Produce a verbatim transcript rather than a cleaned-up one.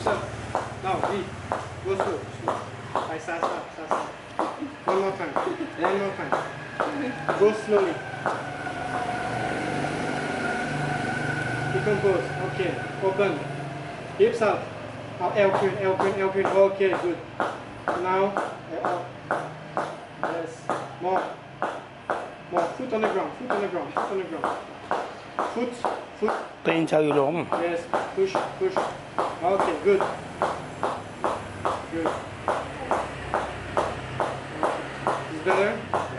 Hips up. Now, breathe. Go slow, slow. Like Sasa, Sasa. One more time. One more time. Go slowly. Decompose. Okay. Open. Hips up. Now, L queen, L queen, L queen. Okay, good. Now, up. Yes. More. More. Foot on the ground. Foot on the ground. Foot on the ground. Foot. Foot. ตีนเชาอยู่ล้ม Yes. Push. Push. Okay. Good. Good. Is better?